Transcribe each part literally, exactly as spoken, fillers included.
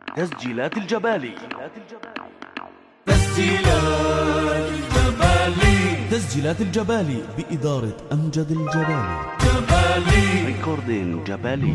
تسجيلات الجبالي. تسجيلات الجبالي. تسجيلات الجبالي بإدارة أمجد الجبالي. جبالي ريكوردين جبالي.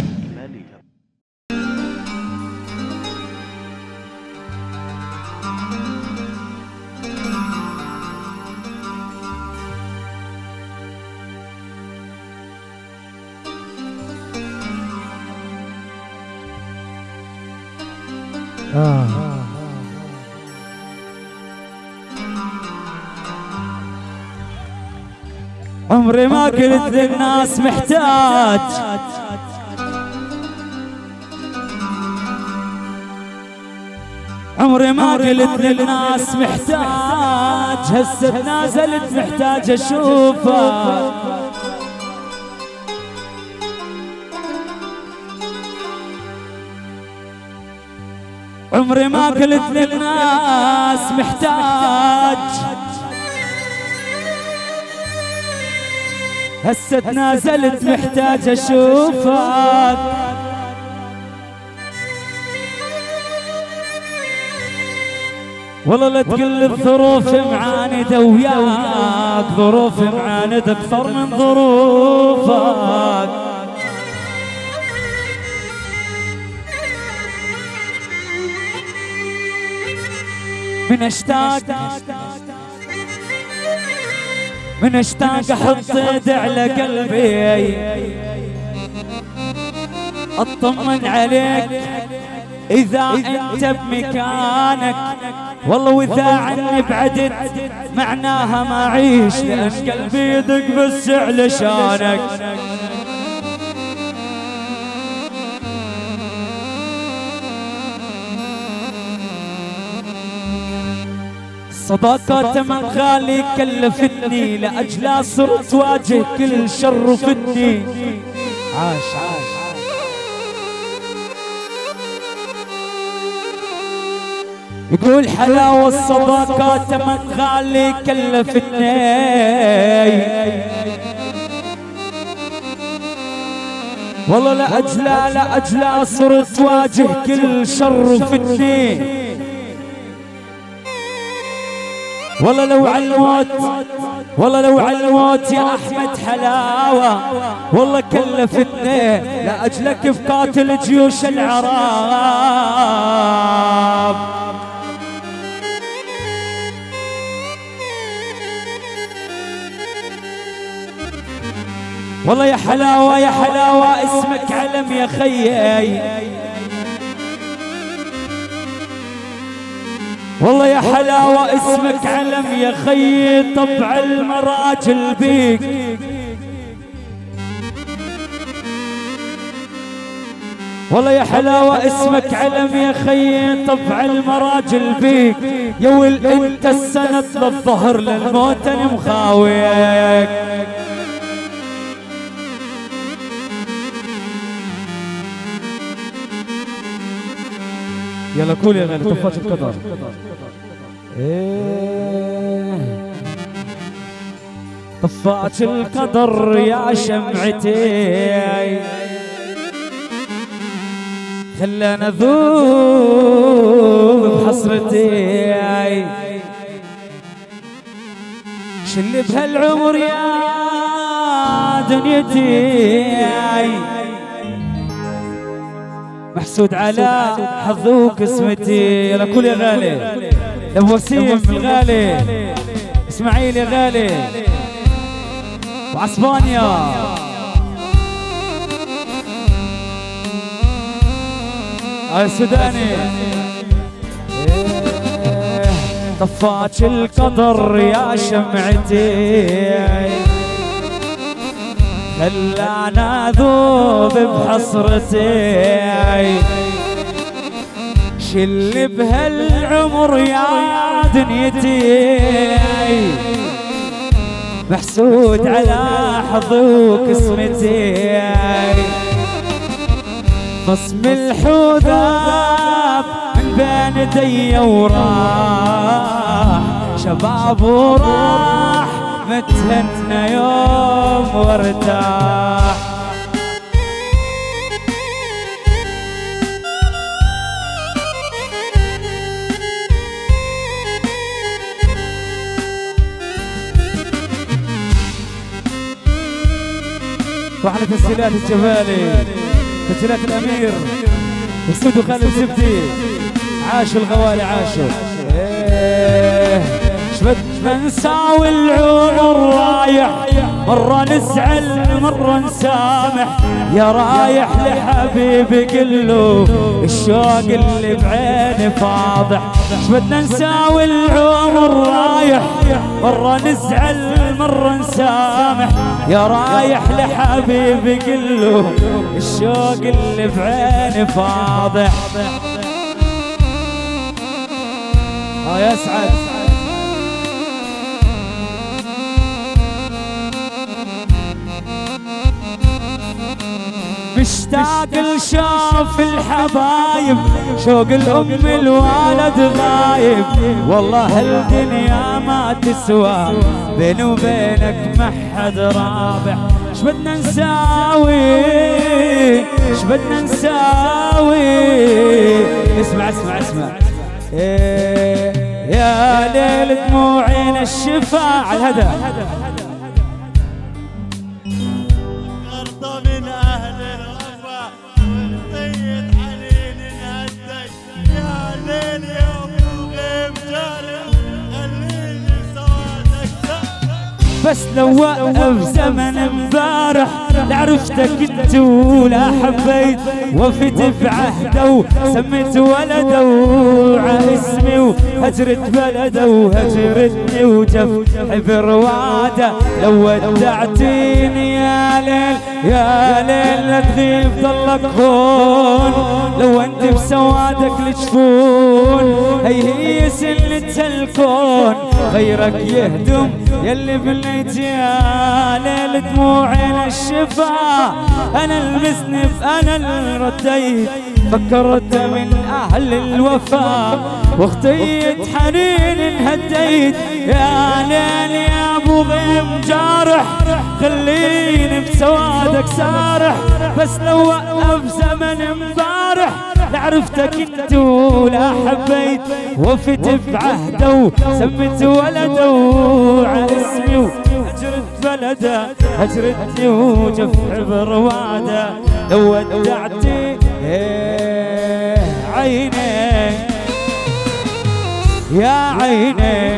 آه. عمري ما قلت للناس محتاج، عمري ما قلت للناس محتاج، هسه نازلت محتاج اشوفك. عمري ما قلت للناس محتاج، هسه تنازلت محتاج اشوفك. والله لا تقل الظروف معاندة وياك، ظروف معاندة اكثر من ظروفك. من اشتاق من اشتاق احط ايدي على قلبي اطمن عليك اذا انت بمكانك، والله واذا عني بعدت معناها ما اعيش، لان قلبي يدق بس علشانك. صداقة من غالي كلفتني، لأجلها صرت واجه كل شر وفتني. عاش عاش يقول حلاوة الصداقة من غالي كلفتني، والله لأجلها لأجلها صرت واجه كل شر وفتني. والله لو على الموت والله لو على الموت يا احمد حلاوه، والله كلفتني لاجلك بقاتل جيوش العرب. والله يا حلاوه يا حلاوه اسمك علم يا خيي، والله يا حلاوة اسمك علم يا خي، طبع المراجل بيك. والله يا حلاوة اسمك علم يا خي، طبع المراجل بيك. يا ول انت السند للظهر للموت انا مخاويك. يلا كول يا غالي طفاش القدر. ايه طفاش القدر يا شمعتي، خلنا ذوب بحسرتي، شل بهالعمر يا دنيتي، محسود على حظي وقسمتي. يلا كل يا غالي ابو وسيم الغالي، اسماعيل يا غالي وعسبانيا. هاي السوداني. طفاش القدر يا شمعتي، خلانا ذوب بحسرتي، شل بهالعمر يا دنيتي، محسود على حظي وقسمتي. خصم الحذاب من بين يدي وراح، شباب وراح متهنى يوم وارتاح. واحلى تسجيلات الجبالي، تسجيلات الامير استوديو خالد زبدي. عاشوا الغوالي عاشوا. ايه شبد نساوي العمر رايح، مرة نزعل مرة نسامح، يا رايح لحبيبي قله الشوق اللي بعيني فاضح. شبدنا نساوي العمر رايح، مرة نزعل مرة نسامح، يا رايح لحبيبي قله الشوق اللي بعيني فاضح. اه يا سعد مشتاق لشوف الحبايب، شوق الام الولد غايب، والله هالدنيا ما تسوى بيني وبينك ما حد رابح. شبدنا نساوي شبدنا نساوي اسمع اسمع اسمع إيه يا ليل دموعنا الشفا على الهدى. أرضى من أهل الوفا وطية حنين الهدي، يا ليل يا أبو غيم جارح خليني سوادك. بس لو وقف زمن امبارح لعرفتك انت ولا حبيت، وفيت بعهده وسميت ولده وع اسمي وهجرت بلده وهجرتني وجف حبر واده. لو ودعتيني يا ليل يا ليل لا تغيب ضلك هون، لو انت بسوادك لجفون هي هي سنة الكون، غيرك يهدم يلي بليت يا ليل دموعنا الشفا. انا المذنب انا اللي رديت، فكرت من اهل الوفا واختيت حنين انهديت. يا ليل يا ابو غيم جارح خليني بسوادك سارح، بس لو وقف زمن امبارح لعرفتك انت ولا حبيت، وفيت بعهده وسميت ولده وع اسمي وهجرت بلده هجرتني وجف عبر واده. لو ودعتي ايه عيني يا عيني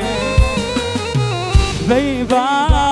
بيبا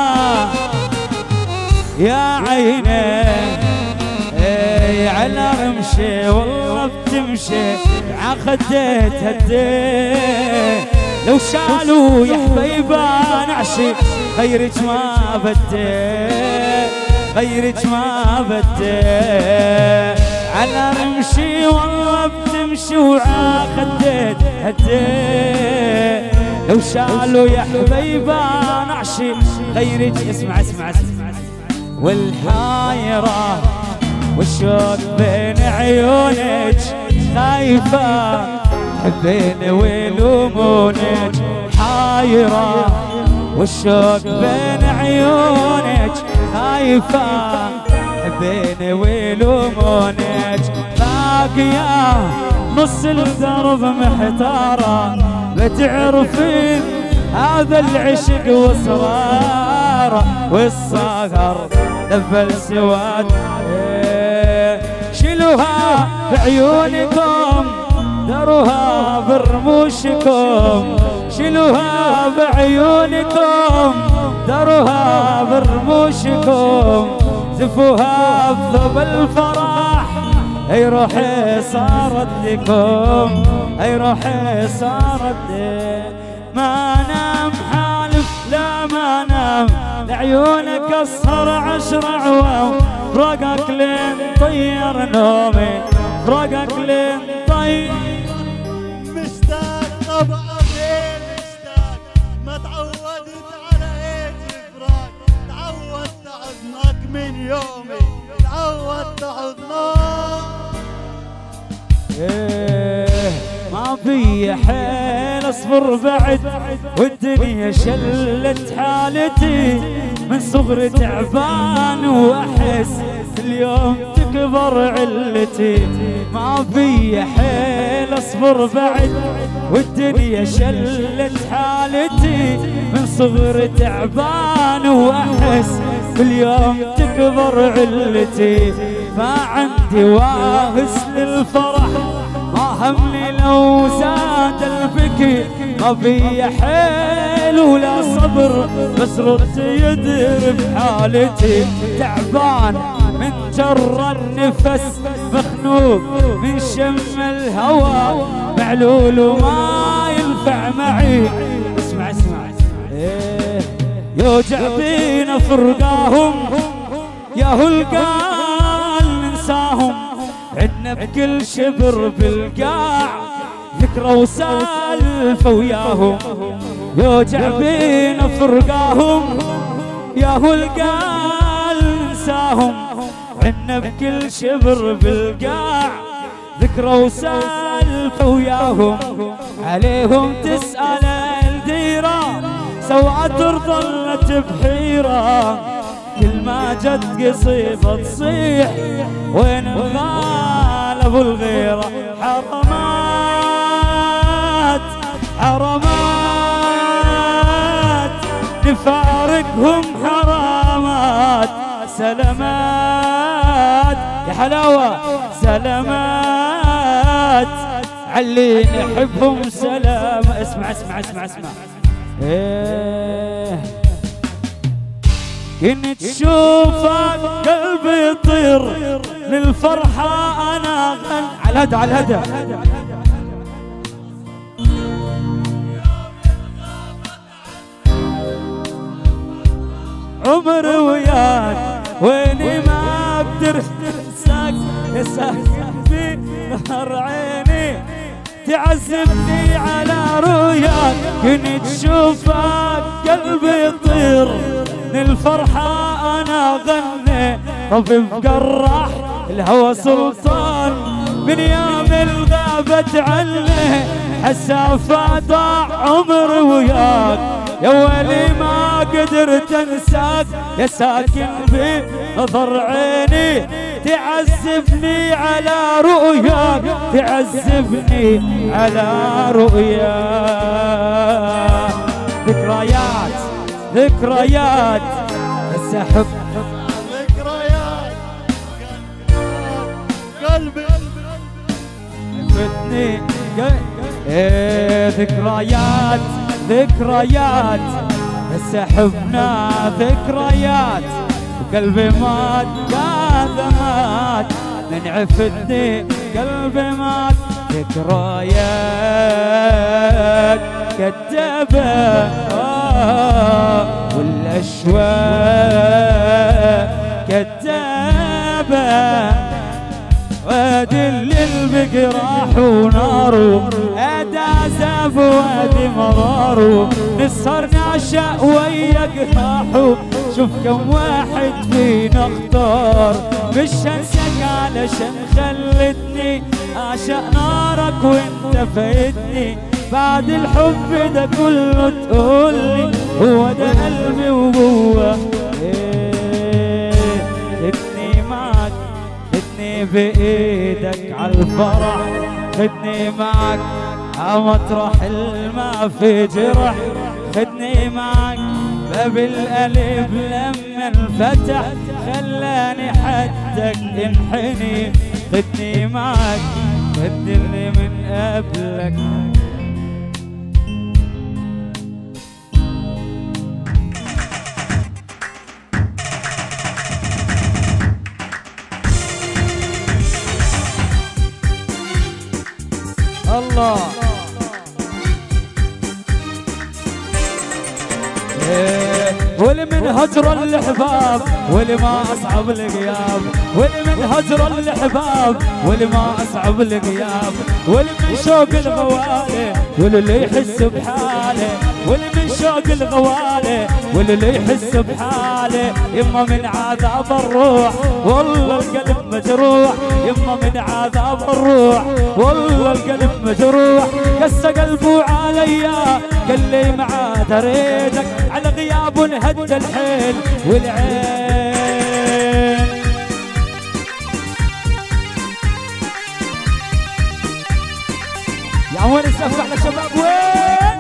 يا عيني ايه على رمشي والله بتمشي عخديت هديت. لو شالوا يا حبيبا نعشي غيرك ما بدي غيرك ما بدي. على رمشي والله بتمشي وعاخديت هديت. لو شالوا يا حبيبا نعشي غيرك. اسمع اسمع اسمع والحايرة والشوق بين عيونك خايفة تحبيني ويلومونك. حايرة والشوق بين عيونك خايفة تحبيني ويلومونك. باقية نص الدرب محتارة بتعرفين هذا العشق وصغار والصغر دبل سواد. شيلوها بعيونكم دروها برموشكم، شيلوها بعيونكم دروها برموشكم. زفوها بثوب الفرح اي روحي صارت لكم اي روحي صارت لي. ما نام حالف لا ما نام لعيونك اسهر عشر عوام. فراقك لين طير نومي فراقك لين طير. مشتاق طبعا غير مشتاق ما تعودت على ايدي فراق. تعودت حضنك من يومي تعودت حضنك. ايه ما في حيل اصبر بعد والدنيا شلت حالتي. من صغري تعبان واحس اليوم تكبر علتي. ما في حيل اصبر بعد والدنيا شلت حالتي. من صغري تعبان واحس اليوم تكبر ينقذر علتي، ما عندي واهس للفرح، ما همني لو زاد البكي، ما في حيل ولا صبر، بس رد يدري بحالتي، تعبان من جر النفس، مخنوق من شم الهوى، معلول وما ينفع معي. اسمع اسمع إيه يوجع بينا فرقاهم، يا هو القال ننساهم، عدنا بكل شبر بالقاع ذكرى وسالفة وياهم، يوجع بينا فرقاهم، يا هو القال ننساهم، عدنا بكل شبر بالقاع ذكرى وسالفة وياهم، عليهم تسأل الديرة سواتر ظلت بحيرة، كل ما جت قصيبة تصيح وين الغالب والغيرة، حرمات حرمات نفارقهم حرامات، سلامات يا حلاوة سلامات علي نحبهم سلام. اسمع اسمع اسمع اسمع ايه كنت تشوفك قلبي يطير للفرحة انا غن على الهدى على الهدى، عمر وياك ويني ما اقدر انساك، يا ساكن في نهر عيني تعذبني على رؤياك، كنت تشوفك قلبي يطير للفرحة انا غني، طبيب جراح الهوى سلطان من يوم الغابة عني، حسافة ضاع عمر وياك، يا ولي ما قدرت انساك، يا ساكن في نظر عيني تعذبني على رؤياك، تعذبني على رؤياك، ذكريات ذكريات السحب ذكريات قلبي فتني ايه ذكريات ذكريات سحبنا ذكريات، وقلبي مات هذا مات من عفتني، قلبي مات ذكريات كدابة والأشواق كدابة، وادي اللي راح وناره ادا زاف وادي مراره، نسهر نعشق ويا قراحه، شوف كم واحد فينا اختار، مش هنساك علشان خلتني اعشق نارك وانت فايتني، بعد الحب ده كله تقولي هو ده قلبي وجوه ايه، خدني معك خدني بايدك عالفرح، خدني معك عمطرح الما في جرح، خدني معك باب القلب لما انفتح، خلاني حدك انحني، خدني معك خدني اللي من قبلك. الله ولمن هجر الحباب ولما اصعب الغياب، ولمن هجر الحباب ولما اصعب الغياب، ولمن شوق الغوالي وللي يحس بحاله، ولمن شوق الغوالي وللي يحس بحاله، يما من عذاب الروح والله القلب مجروح، يما من عذاب الروح والله القلب مجروح، قسى قلبه عليا قال لي ما عاد اريدك، على غياب هد الحيل والعين، يا وين السقف احلى شباب وين؟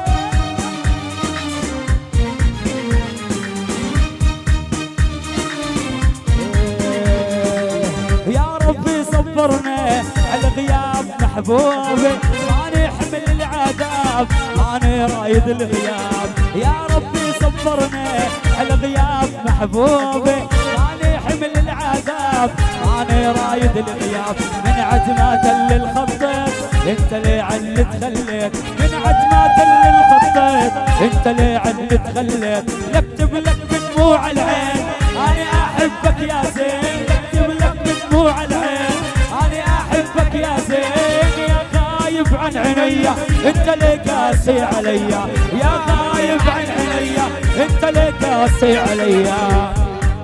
صبرنا على غياب محبوبي، ماني حمل العذاب ماني رايد الغياب، يا ربي صبرنا على غياب محبوبي، ماني حمل العذاب ماني رايد الغياب، من عد ما تل الخطيت انت لي عن تخليت، من عد ما تل الخطيت انت لي عن تخليت، نكتب لك بدموع العين انا احبك يا زين، نكتب لك بدموع العين انا احبك يا زين، يا غايب عن عينيا انت لي قاسي عليا، يا غايب عن عينيا انت لي قاسي عليا.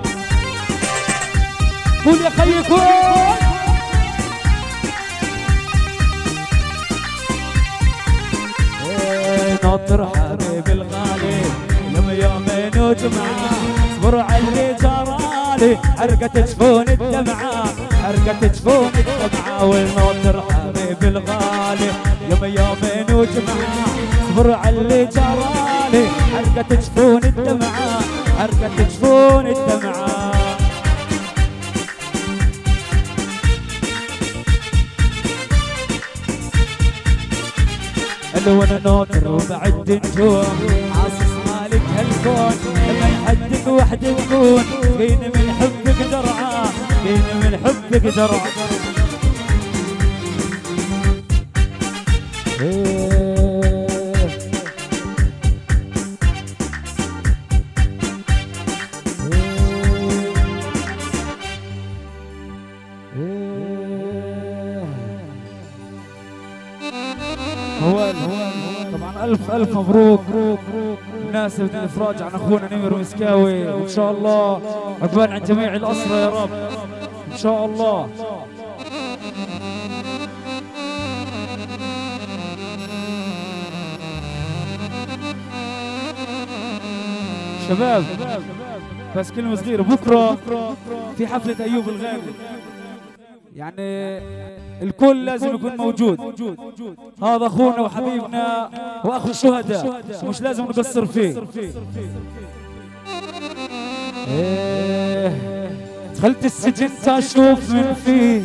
قول يا خيي قول. ناطر حبيب الغالي يوم يومين وجمعة، اصبر على اللي جرالي حرقت جفون الدمعة، حرقت جفون الدمعة، والناطر حبيب الغالي يوم يومين وجمعة، اصبر على اللي جرالي حرقت جفون الدمعة، حرقت جفون الدمعة. لو انا ناطر وبعد نجوم حاسس مالك هالكون، لما يحدك وحدك تكون فيني من حبك جرعة، فيني من حبك جرعة. هو طبعا الف الف مبروك بمناسبة الافراج عن اخونا نمر مسكاوي، وان شاء الله عقبال عن جميع الاسرى يا رب ان شاء الله. شباب بس كلمة صغيرة، بكرة في حفلة ايوب الغالي، يعني الكل لازم يكون موجود، هذا اخونا وحبيبنا واخو الشهداء مش لازم نقصر فيه. ايه دخلت السجن اشوف من فيه،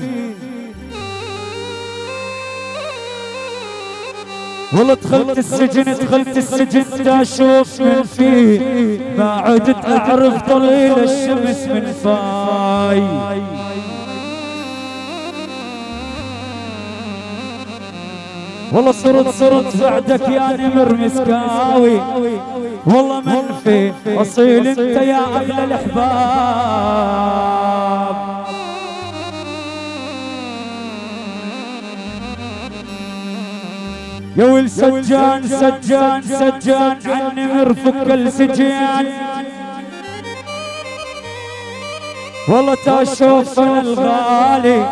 والله دخلت السجن دخلت السجن اشوف من فيه، ما عدت اعرف طليل الشمس من فاي، والله صرت صرت بعدك يا نمر مسكاوي، والله منفي اصيل انت يا اغلى الاحباب. يا ويل سجان سجان سجان عن نمر فك السجان، والله تشوف الغالي.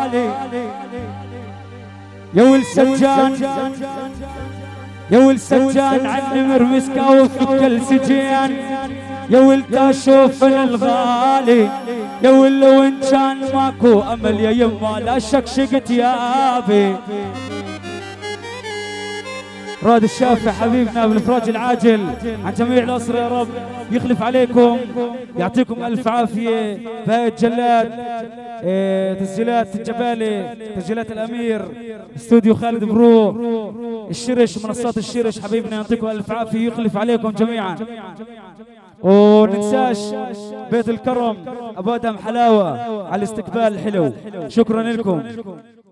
يا ول سجان يا ول سجان عن نمر مسكاوي فك السجان، يا ول تشوف الغالي، يا ول لو ان كان ماكو امل يا يما لا شكشقت يابي. راد الشافع حبيبنا بالافراج العاجل عن جميع الاسرى يا رب يخلف عليكم، يعطيكم الف عافيه. بهاء جلاد إيه، تسجيلات الجبالي، تسجيلات الامير، استوديو خالد برو، الشرش، منصات الشرش، حبيبنا يعطيكم الف عافيه يخلف عليكم جميعا. وننساش بيت الكرم ابو ادم حلاوه على الاستقبال الحلو، شكرا لكم.